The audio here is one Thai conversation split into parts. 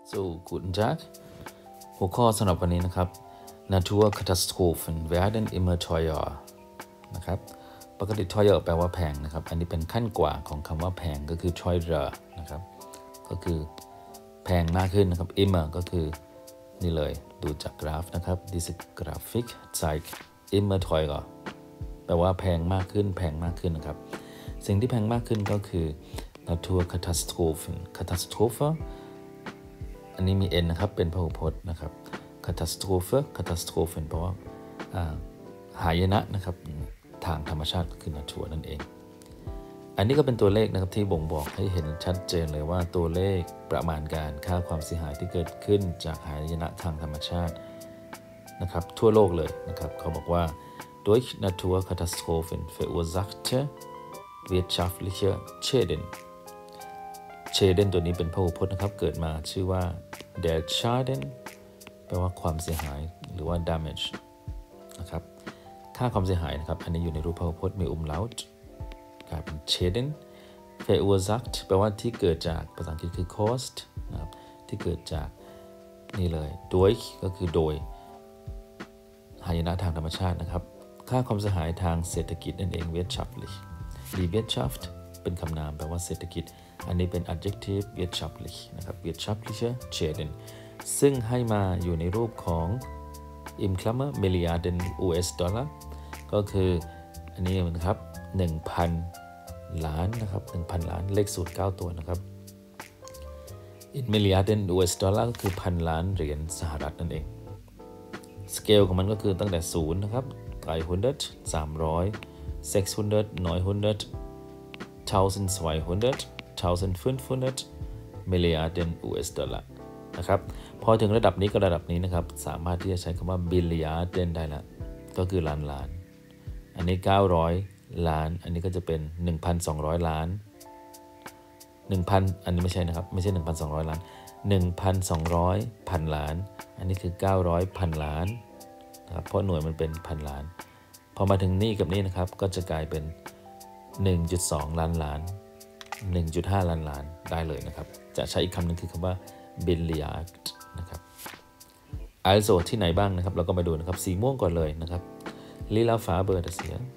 So guten Tag หัวข้อสำหรับวันนี้นะครับ Naturkatastrophen werden immer teuer นะครับปกติ teuer แปลว่าแพงนะครับอันนี้เป็นขั้นกว่าของคำว่าแพงก็คือ teurer นะครับก็คือแพงมากขึ้นนะครับ immer ก็คือนี่เลยดูจากกราฟนะครับ diese Grafik zeigt immer teurer แปลว่าแพงมากขึ้นนะครับสิ่งที่แพงมากขึ้นก็คือ Naturkatastrophen Katastrophe อันนี้มี n นะครับเป็นพหูพจน์นะครับ Katastrophen แปลว่าหายนะนะครับทางธรรมชาติก็คือ Natur นั่นเองอันนี้ก็เป็นตัวเลขนะครับที่บ่งบอกให้เห็นชัดเจนเลยว่าตัวเลขประมาณการค่าความเสียหายที่เกิดขึ้นจากหายนะทางธรรมชาตินะครับทั่วโลกเลยนะครับเขาบอกว่า durch Naturkatastrophen verursachte wirtschaftliche Schäden ตัวนี้เป็นพหูพจน์นะครับเกิดมาชื่อว่า der Schaden แปลว่าความเสียหายหรือว่า damage นะครับค่าความเสียหายนะครับอันนี้อยู่ในรูปพหูพจน์มี umlaut กลายเป็น Schäden verursacht แปลว่าที่เกิดจากภาษาอังกฤษคือ caused นะครับที่เกิดจากนี่เลย durch ก็คือโดยหายนะทางธรรมชาตินะครับค่าความเสียหายทางเศรษฐกิจนั่นเอง wirtschaftlich die Wirtschaft เป็นคำนามแปลว่าเศรษฐกิจอันนี้เป็น adjective wirtschaftlich นะครับ wirtschaftliche Schäden ซึ่งให้มาอยู่ในรูปของ im Klammer Milliarden US Dollar ก็คืออันนี้นะครับ 1,000 ล้านนะครับ 1,000 ล้านเลขสูตร9ตัวนะครับ in Milliarden US Dollar ก็คือพันล้านเหรียญสหรัฐนั่นเองสเกลของมันก็คือตั้งแต่0นะครับ300 300 600 900 1200 1500 Milliarden US Dollar นะครับพอถึงระดับนี้ก็ระดับนี้นะครับสามารถที่จะใช้คำว่า Billiarden ได้แล้วก็คือล้านล้านอันนี้900ล้านอันนี้ก็จะเป็น 1,200 ล้าน 1,000 อันนี้ไม่ใช่นะครับไม่ใช่ 1,200 ล้าน 1,200 พันล้านอันนี้คือ900พันล้านนะครับเพราะหน่วยมันเป็นพันล้านพอมาถึงนี่กับนี่นะครับก็จะกลายเป็น 1.2 ล้านล้าน 1.5 ล้านล้านได้เลยนะครับจะใช้อีกคำหนึ่งคือคำว่า billiard นะครับ also ที่ไหนบ้างนะครับเราก็มาดูนะครับสีม่วงก่อนเลยนะครับ lila Farbe แต่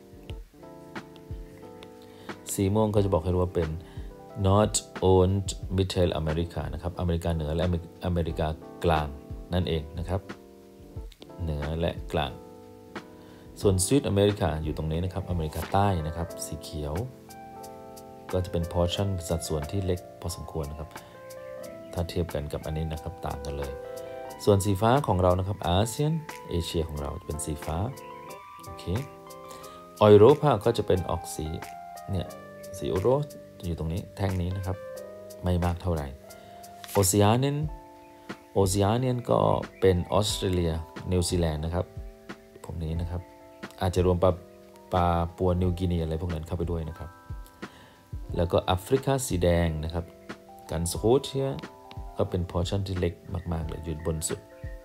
สีม่วงก็จะบอกให้รู้ว่าเป็น North und Mittelamerika นะครับอเมริกาเหนือและอเมริกากลางนั่นเองนะครับเหนือและกลางส่วนซูดอเมริกาอยู่ตรงนี้นะครับอเมริกาใต้นะครับสีเขียวก็จะเป็น portion สัดส่วนที่เล็กพอสมควรนะครับถ้าเทียบกันกับอันนี้นะครับต่างกันเลยส่วนสีฟ้าของเรานะครับอาเซียนเอเชียของเราเป็นสีฟ้าโอเคยุโรปก็จะเป็นออกสีเนี่ยสีโอโรสอยู่ตรงนี้แท่งนี้นะครับไม่มากเท่าไหร่โอเชียเนียนก็เป็นออสเตรเลียนิวซีแลนด์นะครับพวกนี้นะครับอาจจะรวมปลาปัวนิวกินีอะไรพวกนั้นเข้าไปด้วยนะครับแล้วก็แอฟริกาสีแดงนะครับกันสโคเชียก็เป็นพอร์ชั่นที่เล็กมากๆเลยอยู่บนสุด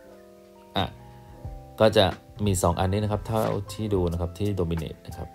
ก็จะมี2อันนี้นะครับเท่าที่ดูนะครับที่โดมิเนตนะครับ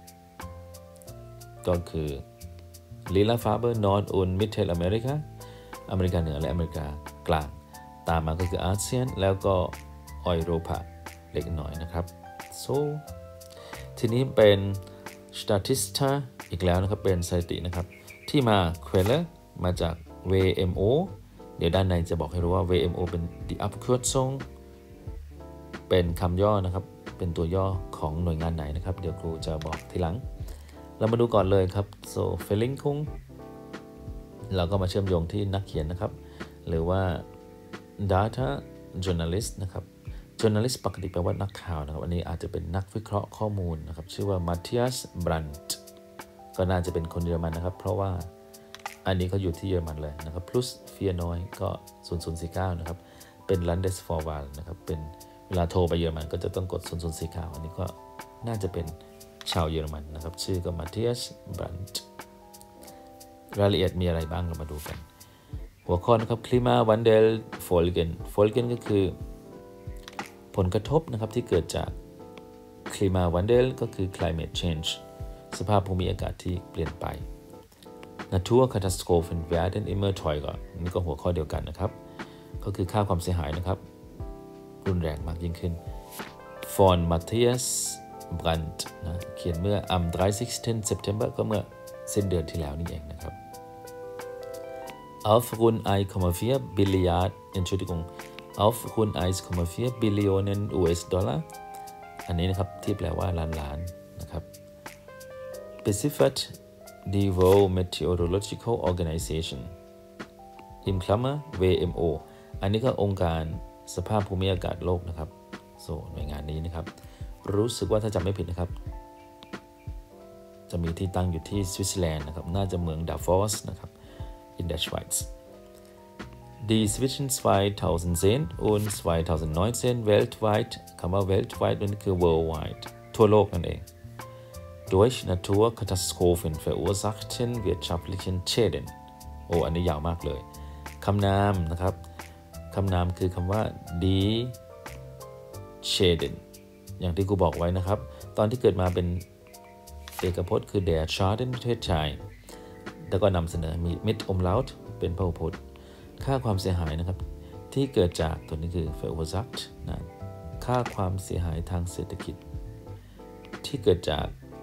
ก็คือ Lila Farbe Nord und Mittelamerika อเมริกาเหนือและอเมริกากลางตามมาก็คืออาเซียนแล้วก็ยุโรปเล็กน้อยนะครับ so ทีนี้เป็น Statista อีกแล้วนะครับเป็นสถิตินะครับที่มา Quelle มาจาก WMO เดี๋ยวด้านในจะบอกให้รู้ว่า WMO เป็น die Abkürzung เป็นคำย่อนะครับเป็นตัวย่อของหน่วยงานไหนนะครับเดี๋ยวครูจะบอกทีหลังเรามาดูก่อนเลยครับ so Verlinkung เราก็มาเชื่อมโยงที่นักเขียนนะครับหรือว่า data journalist นะครับ journalist ปกติแปลว่านักข่าวนะครับอันนี้อาจจะเป็นนักวิเคราะห์ข้อมูลนะครับชื่อว่า Matthias Brandt ก็น่าจะเป็นคนเยอรมันนะครับเพราะว่าอันนี้เขาอยู่ที่เยอรมันเลยนะครับ plus 4น้อยก็0049นะครับเป็น Landesvorwahl นะครับเป็นเวลาโทรไปเยอรมันก็จะต้องกด0049อันนี้ก็น่าจะเป็นชาวเยอรมันนะครับชื่อก็ Matthias Brandt รายละเอียดมีอะไรบ้างเรามาดูกันหัวข้อนะครับ Klimawandel Folgen ก็คือผลกระทบนะครับที่เกิดจาก Klimawandel ก็คือ climate change สภาพภูมิอากาศที่เปลี่ยนไป Naturkatastrophen werden immer teurer นี่ก็หัวข้อเดียวกันนะครับก็คือค่าความเสียหายนะครับรุนแรงมากยิ่งขึ้น von Matthias Brandt นะเขียนเมื่อ am 30. September ก็เมื่อสิ้นเดือนที่แล้วนี่เองนะครับ auf rund 1,4 Billiard Entschuldigung auf rund 1,4 Billionen US-Dollar อันนี้นะครับที่แปลว่าล้านนะครับ beziffert die World Meteorological Organization in Klammer WMO อันนี้ก็องค์การสภาพภูมิอากาศโลกนะครับหน่วยงานนี้นะครับรู้สึกว่าถ้าจำไม่ผิดนะครับจะมีที่ตั้งอยู่ที่สวิตเซอร์แลนด์นะครับน่าจะเมืองดาฟอสนะครับ in der Schweiz die zwischen 2010 und 2019 weltweit คำว่า weltweit นั่นคือ worldwide ทั่วโลกนั่นเอง durch Naturkatastrophen verursachten wirtschaftlichen Schäden อันนี้ยาวมากเลยคำนามนะครับคำนามคือคำว่า die Schäden อย่างที่กูบอกไว้นะครับตอนที่เกิดมาเป็นเอกพจน์คือ der Schaden ประเทศไทยแล้วก็นำเสนอมี mit Umlaut เป็นพหูพจน์ค่าความเสียหายนะครับที่เกิดจากตัวนี้คือ verursacht นะค่าความเสียหายทางเศรษฐกิจที่เกิดจาก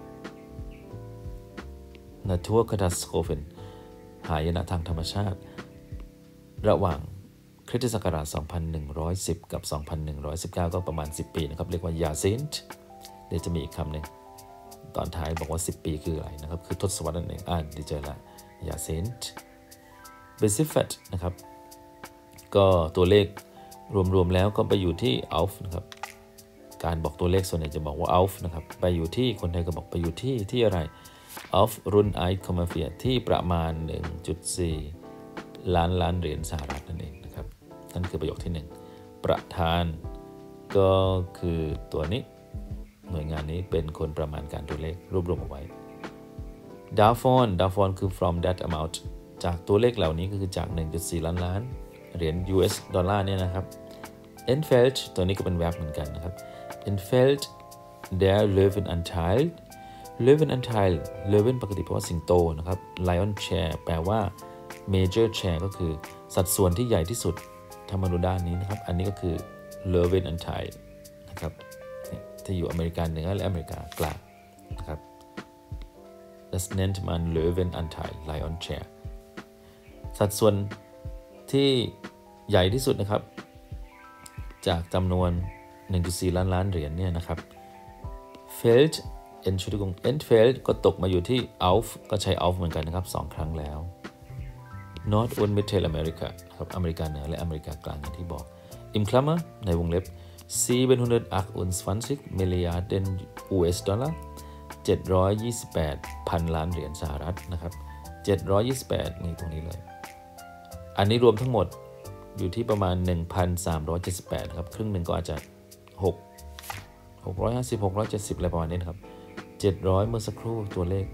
Naturkatastrophen หายนะทางธรรมชาติระหว่างคริสตศักราช 2110 กับ 2119 ก็ประมาณ 10 ปีนะครับเรียกว่า Jahrzehnt เดี๋ยวจะมีอีกคำหนึ่งตอนท้ายบอกว่า 10 ปีคืออะไรนะครับคือทศวรรษนั่นเองดีเจอละ Jahrzehnt beziffert นะครับก็ตัวเลขรวมๆแล้วก็ไปอยู่ที่ auf นะครับการบอกตัวเลขส่วนใหญ่จะบอกว่า auf นะครับไปอยู่ที่คนไทยก็บอกไปอยู่ที่อะไร auf rund 1,4 ที่ประมาณ 1.4 ล้านเหรียญสหรัฐนั่นเองนะครับนั่นคือประโยคที่1ประธานก็คือตัวนี้หน่วยงานนี้เป็นคนประมาณการตัวเลขรวบรวมเอาไว้ davon คือ from that amount จากตัวเลขเหล่านี้ก็คือจาก 1.4 ล้านเหรียญ US ดอลลาร์เนี่ยนะครับ entfällt ตัวนี้ก็เป็น verb เหมือนกันนะครับ entfällt der Löwenanteil Löwen ปกติแปลว่าสิงโตนะครับ lion share แปลว่า major share ก็คือสัดส่วนที่ใหญ่ที่สุดถ้ามาดูด้านนี้นะครับอันนี้ก็คือ Löwenanteil นะครับที่อยู่อเมริกาเหนือและอเมริกากลางนะครับ das nennt man Löwenanteil lion share สัดส่วนที่ใหญ่ที่สุดนะครับจากจำนวน 1.4 ล้านเหรียญเนี่ยนะครับ entfällt ก็ตกมาอยู่ที่ auf ก็ใช้ auf เหมือนกันนะครับ2ครั้งแล้ว Nord und Mittelamerika ครับอเมริกาเหนือและอเมริกากลางอย่างที่บอก im Klammer ในวงเล็บ728 Milliarden US-Dollar 728 พันล้านเหรียญสหรัฐนะครับ728นี่ตรงนี้เลยอันนี้รวมทั้งหมดอยู่ที่ประมาณ 1,378 ครับครึ่งหนึ่งก็อาจจะ650 670อะไรประมาณนี้นะครับ700เมื่อสักครู่ตัวเลข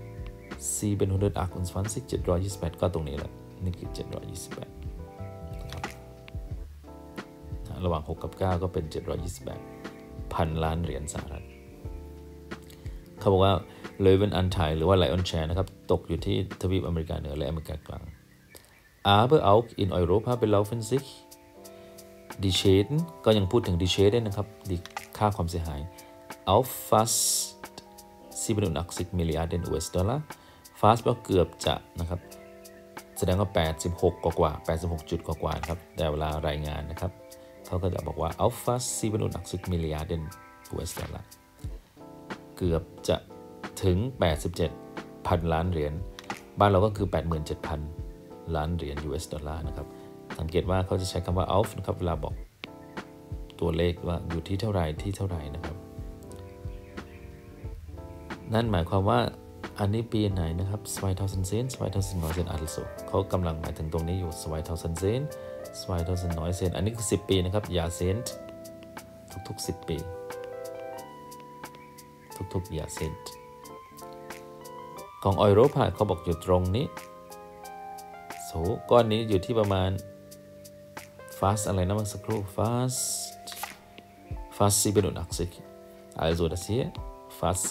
728 728ก็ตรงนี้แหละนี่คือ728นะครับระหว่าง6กับ9ก็เป็น728พันล้านเหรียญสหรัฐเขาบอกว่า Löwenanteil หรือว่า Lion Share นะครับตกอยู่ที่ทวีปอเมริกาเหนือและอเมริกากลางaber auch in Europa belaufen sich die Schäden ก็ยังพูดถึง die Schäden นะครับค่าความเสียหาย auf fast 87 Milliarden US-Dollar fast ก็เกือบจะนะครับแสดงว่า86กว่า86จุดกว่าครับแต่เวลารายงานนะครับเขาก็จะบอกว่า auf fast 87 Milliarden US-Dollar เกือบจะถึง87พันล้านเหรียญบ้านเราก็คือ 87,000 ล้านเหรียญ US ดอลลาร์นะครับสังเกตว่าเขาจะใช้คำว่า auf นะครับเวลาบอกตัวเลขว่าอยู่ที่เท่าไหร่นะครับนั่นหมายความว่าอันนี้ปีไหนนะครับ2010 2019 also เขากำลังหมายถึงตรงนี้อยู่2010 2019 อันนี้คือ10ปีนะครับJahrzehntทุกๆ10ปีทุกๆJahrzehntของยุโรปเขาบอกอยู่ตรงนี้ก้อนนี้อยู่ที่ประมาณ fast อะไรนะเมื่อสักครู่ fast 87 also das hier fast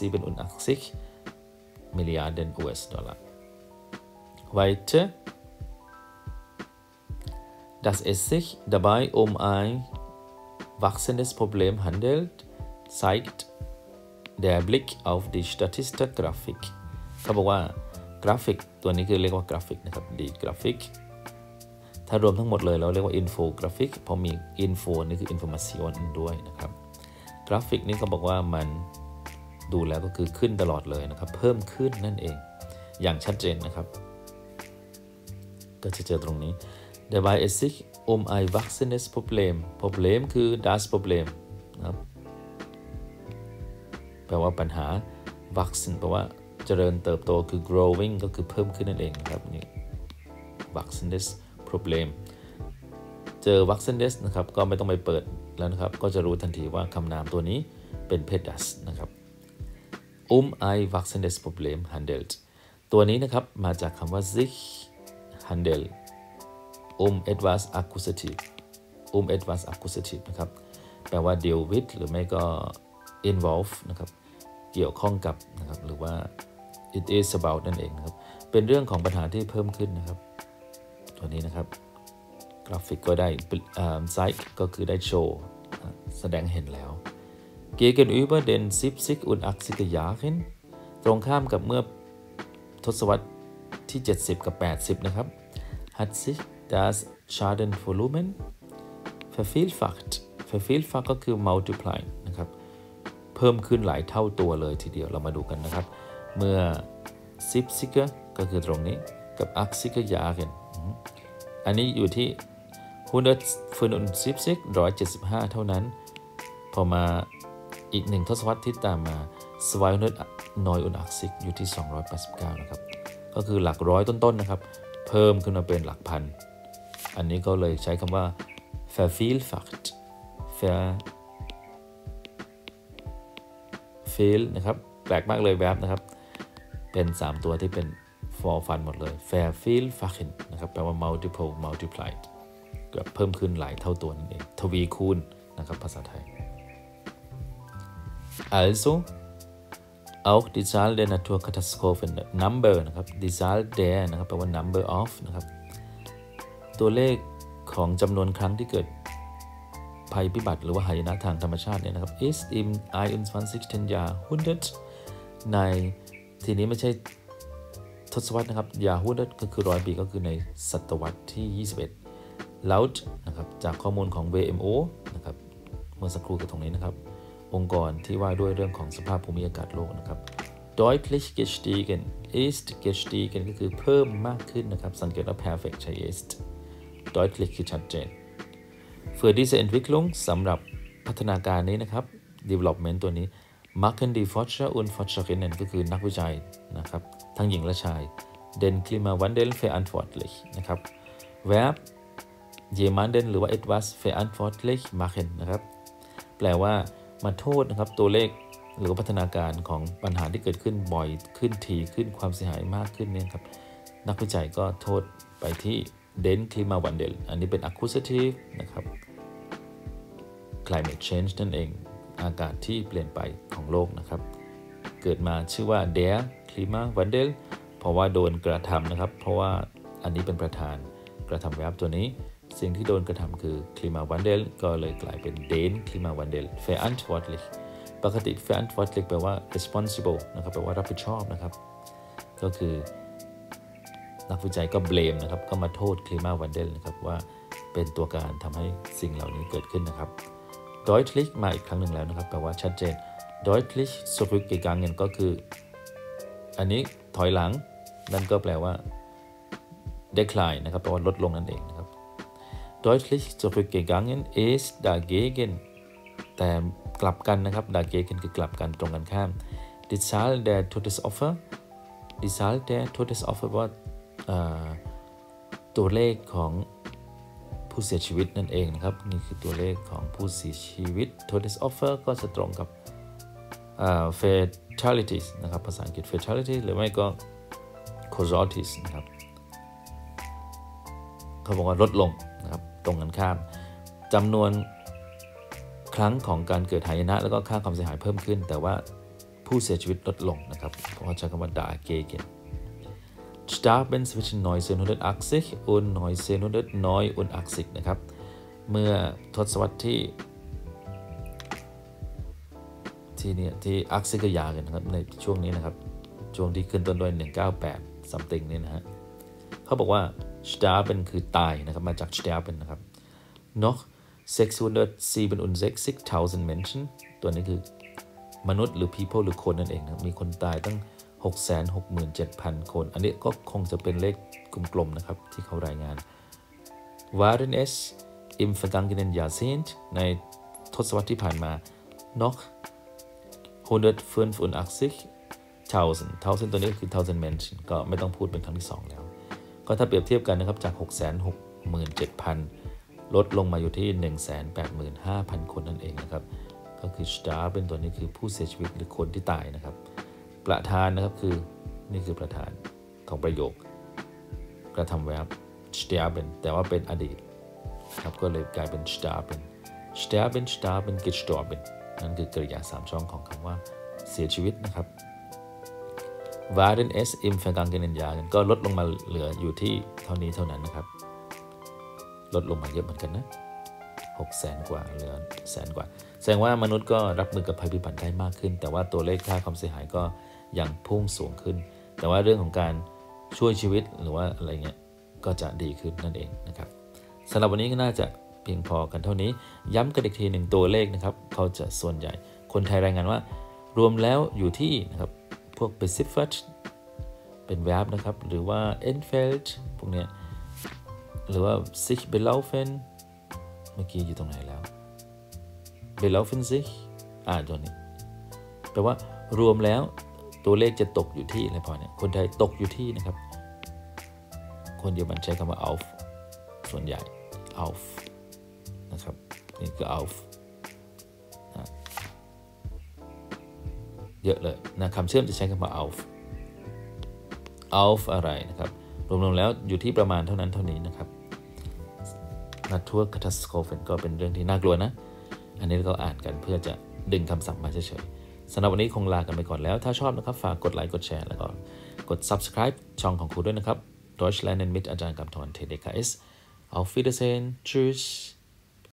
87 Milliarden US-Dollar weiter dass es sich dabei ein wachsendes Problem handelt zeigt der Blick auf die Statistikgrafik เขาบอกว่ากราฟิกตัวนี้คือเรียกว่ากราฟิกนะครับดีกราฟิกถ้ารวมทั้งหมดเลยเราเรียกว่าอินโฟกราฟิกเพราะมีอินโฟนี่คืออินโฟมาชันด้วยนะครับกราฟิกนี้เขาบอกว่ามันดูแล้วก็คือขึ้นตลอดเลยนะครับเพิ่มขึ้นนั่นเองอย่างชัดเจนนะครับก็จะเจอตรงนี้ dabei es sich ein wachsendes Problem คือ das Problem นะครับแปลว่าปัญหา wachsen แปลว่าเจริญเติบโตคือ growing ก็คือเพิ่มขึ้นนั่นเองนะครับนี่ wachsendes Problem เจอ wachsendes นะครับก็ไม่ต้องไปเปิดแล้วนะครับก็จะรู้ทันทีว่าคำนามตัวนี้เป็นเพศ das นะครับ ein wachsendes Problem handelt ตัวนี้นะครับมาจากคำว่า sich handel etwas accusativ etwas accusativ นะครับแปลว่า deal with หรือไม่ก็ involve นะครับเกี่ยวข้องกับนะครับหรือว่า it is about นั่นเองนะครับเป็นเรื่องของปัญหาที่เพิ่มขึ้นนะครับตัวนี้นะครับกราฟิกก็ได้zeig ก็คือได้โชว์แสดงเห็นแล้ว gegenüber den 70 und 80er Jahren ตรงข้ามกับเมื่อทศวรรษที่70กับ80นะครับ hat sich das Schadenvolumen vervielfacht ก็คือ multiply นะครับเพิ่มขึ้นหลายเท่าตัวเลยทีเดียวเรามาดูกันนะครับเมื่อ 70er ก็คือตรงนี้กับ 80er Jahren อันนี้อยู่ที่175 175เท่านั้นพอมาอีก1ทศวรรษที่ตามมา289อยู่ที่289นะครับก็คือหลักร้อยต้นๆนะครับเพิ่มขึ้นมาเป็นหลักพันอันนี้ก็เลยใช้คำว่า vervielfachtนะครับแปลกมากเลยแบบนะครับเป็น3ตัวที่เป็น for fun หมดเลย vervielfachen นะครับแปลว่า multiplied ก็เพิ่มขึ้นหลายเท่าตัวนั่นเองทวีคูณนะครับภาษาไทย also auch die Zahl der Naturkatastrophen number นะครับ die Zahl der นะครับแปลว่า number of นะครับตัวเลขของจำนวนครั้งที่เกิดภัยพิบัติหรือว่าหายนะทางธรรมชาติเนี่ยนะครับ ist im 21. Jahrhundert ในทีนี้ไม่ใช่ทศวรรษนะครับ Jahrhundert ก็คือ100 ปีก็คือในศตวรรษที่21 laut นะครับจากข้อมูลของ WMO นะครับเมื่อสักครู่กับตรงนี้นะครับองค์กรที่ว่าด้วยเรื่องของสภาพภูมิอากาศโลกนะครับ deutlich gestiegen ist gestiegen ก็คือเพิ่มมากขึ้นนะครับสังเกตว่า perfect ใช้ ist deutlich คือชัดเจนfür diese Entwicklung สำหรับพัฒนาการนี้นะครับ development ตัวนี้ machen die Forscher und Forscherinnen ก็คือนักวิจัยนะครับทั้งหญิงและชาย den Klimawandel verantwortlich นะครับ verb jemanden หรือว่า etwas verantwortlich machen นะครับแปลว่ามาโทษนะครับตัวเลขหรือพัฒนาการของปัญหาที่เกิดขึ้นบ่อยขึ้นถี่ขึ้นความเสียหายมากขึ้นเนี่ยครับนักวิจัยก็โทษไปที่den Klimawandel อันนี้เป็น accusative นะครับ climate change นั่นเองอากาศที่เปลี่ยนไปของโลกนะครับเกิดมาชื่อว่า der Klimawandel เพราะว่าโดนกระทำนะครับเพราะว่าอันนี้เป็นประธานกระทำ verb ตัวนี้สิ่งที่โดนกระทำคือ Klimawandel ก็เลยกลายเป็น den Klimawandel verantwortlich ปกติ verantwortlich แปลว่า responsible นะครับแปลว่ารับผิดชอบนะครับก็คือนักวิจัยก็ blame นะครับก็มาโทษ Klimawandel นะครับว่าเป็นตัวการทำให้สิ่งเหล่านี้เกิดขึ้นนะครับ deutlich มาอีกครั้งหนึ่งแล้วนะครับแปลว่าชัดเจน deutlich zurückgegangen ก็คืออันนี้ถอยหลังนั่นก็แปลว่า decline นะครับแปลว่าลดลงนั่นเองนะครับ deutlich zurückgegangen ist dagegen แต่กลับกันนะครับ dagegen คือกลับกันตรงกันข้าม die Zahl der Todesopfer die Zahl der Todesopfer ว่าตัวเลขของผู้เสียชีวิตนั่นเองนะครับนี่คือตัวเลขของผู้เสียชีวิต Todesopfer ก็จะตรงกับfatalities นะครับภาษาอังกฤษ fatality หรือไม่ก็ casualties นะครับเขาบอกว่าลดลงนะครับตรงกันข้ามจำนวนครั้งของการเกิดหายนะแล้วก็ค่าความเสียหายเพิ่มขึ้นแต่ว่าผู้เสียชีวิตลดลงนะครับเพราะเขาใช้คำว่า dagegen starben zwischen 1980 und 1989 นะครับเมื่อทศวรรษที่80ก็ยาวกันนะครับในช่วงนี้นะครับช่วงที่ขึ้นต้นด้วย198 something นี่นะฮะเขาบอกว่า starben คือตายนะครับมาจาก sterben นะครับ noch 667.000 Menschen ตัวนี้คือมนุษย์หรือ people หรือคนนั่นเองนะมีคนตายตั้ง 667,000 คนอันนี้ก็คงจะเป็นเลขกลมๆนะครับที่เขารายงาน waren es im vergangenen Jahrzehnt ในทศวรรษที่ผ่านมา noch 185,000 ตัวนี้คือ 1,000 Menschen ก็ไม่ต้องพูดเป็นครั้งที่2แล้วก็ถ้าเปรียบเทียบกันนะครับจาก 667,000 ลดลงมาอยู่ที่ 185,000 คนนั่นเองนะครับก็คือ starben ตัวนี้คือผู้เสียชีวิตหรือคนที่ตายนะครับประธานนะครับคือนี่คือประธานของประโยคกระทำ verb sterben แต่ว่าเป็นอดีตครับก็เลยกลายเป็น starben gestorben นั่นคือกริยา3ช่องของคำว่าเสียชีวิตนะครับ waren es im vergangenen Jahr ก็ลดลงมาเหลืออยู่ที่เท่านี้เท่านั้นนะครับลดลงมาเยอะเหมือนกันนะ600,000 กว่าเหลือ100,000 กว่าแสดงว่ามนุษย์ก็รับมือกับภัยพิบัติได้มากขึ้นแต่ว่าตัวเลขค่าความเสียหายก็ยังพุ่งสูงขึ้นแต่ว่าเรื่องของการช่วยชีวิตหรือว่าอะไรเงี้ยก็จะดีขึ้นนั่นเองนะครับสำหรับวันนี้ก็น่าจะเพียงพอกันเท่านี้ย้ำกันอีกทีหนึ่งตัวเลขนะครับเขาจะส่วนใหญ่คนไทยรายงานว่ารวมแล้วอยู่ที่นะครับพวก beziffert เป็น verb นะครับหรือว่า entfällt พวกเนี้ยหรือว่า sich belaufen เมื่อกี้อยู่ตรงไหนแล้ว belaufen sich ตัวนี้แปลว่ารวมแล้วตัวเลขจะตกอยู่ที่อะไรพอเนี่ยคนไทยตกอยู่ที่นะครับคนเยอรมันใช้คำว่า auf ส่วนใหญ่ auf นะครับนี่คือ auf เยอะเลยนะคำเชื่อมจะใช้คำว่า auf อะไรนะครับรวมๆแล้วอยู่ที่ประมาณเท่านั้นเท่านี้นะครับ Naturkatastrophen ก็เป็นเรื่องที่น่ากลัวนะอันนี้เราอ่านกันเพื่อจะดึงคำศัพท์มาเฉยๆสำหรับวันนี้คงลากันไปก่อนแล้วถ้าชอบนะครับฝากกดไลค์กดแชร์แล้วก็กด subscribe ช่องของครูด้วยนะครับ Deutsch lernen mit อาจารย์กำธร TDKS Auf Wiedersehen Tschüss